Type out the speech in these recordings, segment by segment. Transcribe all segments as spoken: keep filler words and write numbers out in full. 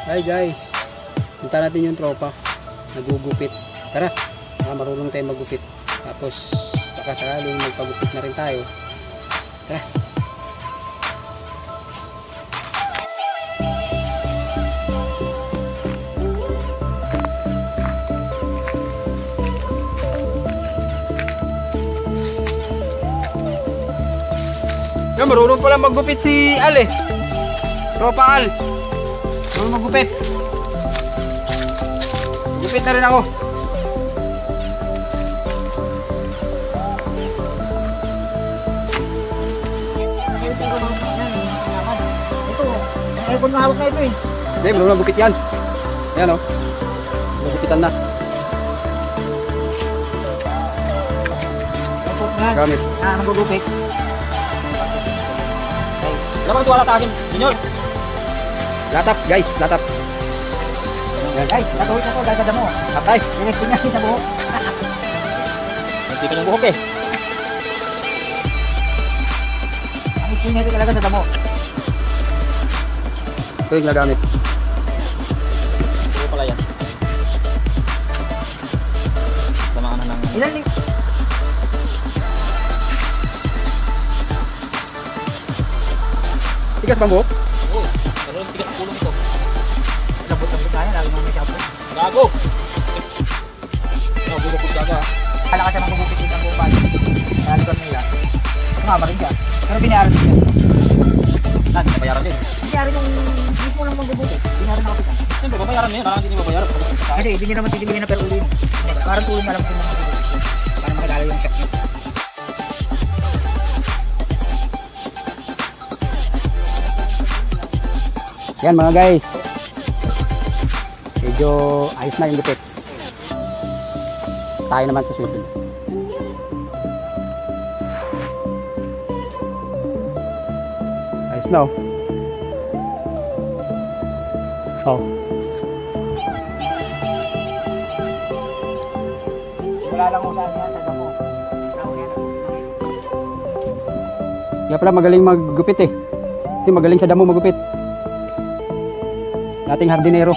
Hi guys, punta natin yung tropa nagugupit. Tara, ah, marunong tayo magupit. Tapos baka sakaling magpagupit na rin tayo. Tara. Yan, marunong pala maggupit si Al eh. Si Tropa Al. Marunong maggupit. Gupit na rin ako. Ito, ang aircon na hawak na ito eh. Hindi, marunong maggupit yan. Ayan o. Magupitan na. Aircon na. Gamit. Ah, magugupit. Dapat tuwala sa akin, senyor. Latap guys, latap. Guys, natuloy na to dahil sa damo. Atay. Dinis din natin sa buhok. Nanti ka ng buhok eh. Ang iskin nito talaga sa damo. Ito yung nagamit. Ito pala yan. Samaan na ng... Ilan ni? Tigas bang buhok? Oo, pero yung tigas ang kulong ito. Labot-labot na yan, lalo nang may shampoo. Gago! No, bubok ko gaga. Kala ka siya magugupit din ang buhok bali. Nalikan nila. Sumama rin siya. Pero binayaran din siya. Saan? Babayaran din. Binayaran yung mismo lang magugupit. Binayaran na kapitan. Siyempre, babayaran niya. Parang hindi niya babayaran. Hindi, hindi niya naman titibigyan na per ulo yun. Parang tulong na lang din ng magugupit. Para makagala yung check niya. Yan mga guys. Medyo ayos na yung gupit. Tayo naman sa susunod. Ayos na oh. Oh. Wala lang usahan niya sa damo. Kaya pala magaling maggupit eh. Kasi magaling sa damo maggupit. Dating hardinero.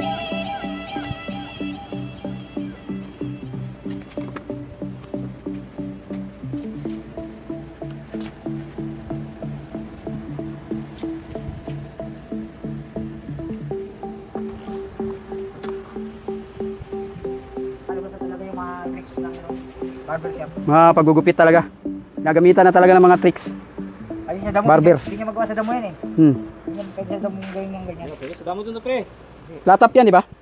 Ano ba sa talaga yung mga tricks ng ano, barbershop? Mga paggugupit talaga. Nagamitan na talaga ng mga tricks. Ayun sa damo. Barber. Hindi niya magawa sa damo yan eh. Hmm. Hindi niya pwede sa damo yung gawin ng ganyan. Okay, sa damo dun na pre. Latap yan, di ba?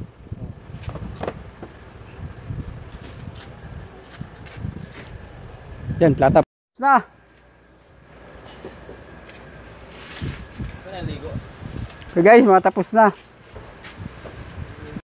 Yan, latap. Na. Ito na yung ligo. So guys, mga tapos na.